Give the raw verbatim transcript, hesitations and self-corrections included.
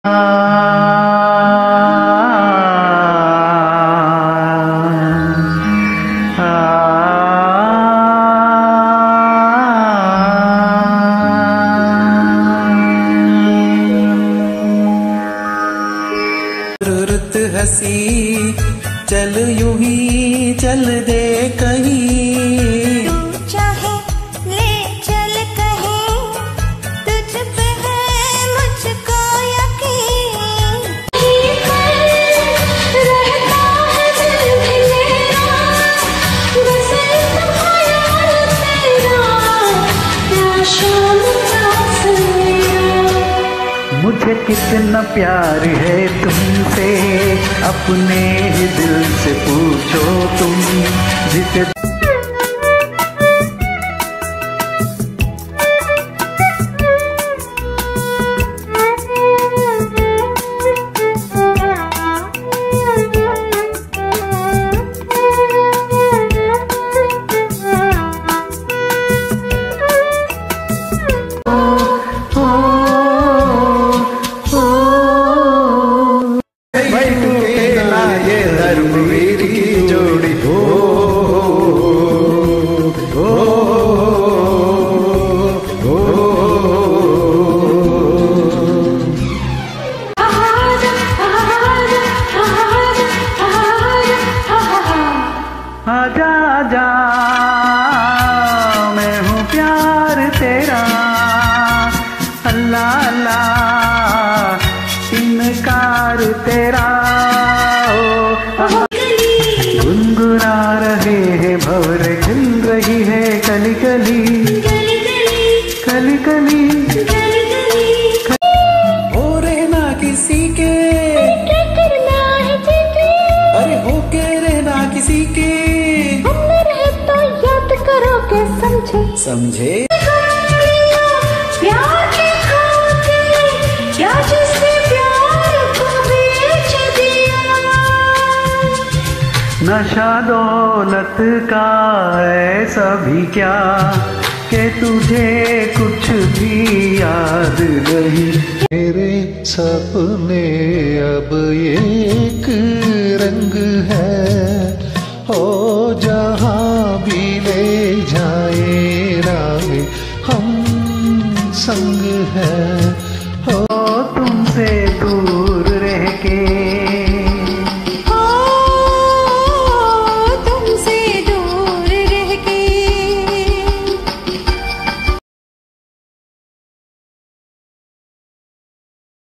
रुत हसी चल यूं ही चल दे कहीं, तू चाहे ले चल कहीं, तुझ पे है मुझको यकीन। रहता है दिल भी मेरा, बस एक ख्याल तेरा, क्या शाम का सवेरा। मुझे कितना प्यार है तुमसे, अपने ही दिल से पूछो तुम। जिसे धर्मवीर की जोड़ी हो, हो, हो, आजा आजा मैं हूँ प्यार तेरा, अल्लाह अल्लाह इनकार तेरा। गुनगुना रहे हैं भंवर, खिल रही है कली कली कली कली। हो रहना किसी के, करना है तुझे, अरे हो के रहना किसी के, अंदर है तो याद करो के समझे समझे। प्यार के खातिर क्या जिसने प्यार को बेच दिया। नशा दौलत का ऐसा भी क्या कि तुझे कुछ भी याद नहीं। मेरे सपने अब एक रंग है, हो जहाँ भी ले जाए राह हम संग है। हो तुमसे दूर रह के